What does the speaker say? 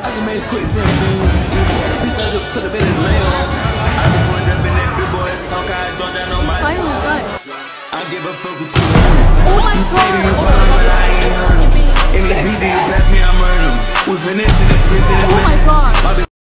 I just made a quick 10 things. He said to put a bit in the lane. I just put up in that big boy talk. I don't down on my. I give a fuck with you. Oh my god!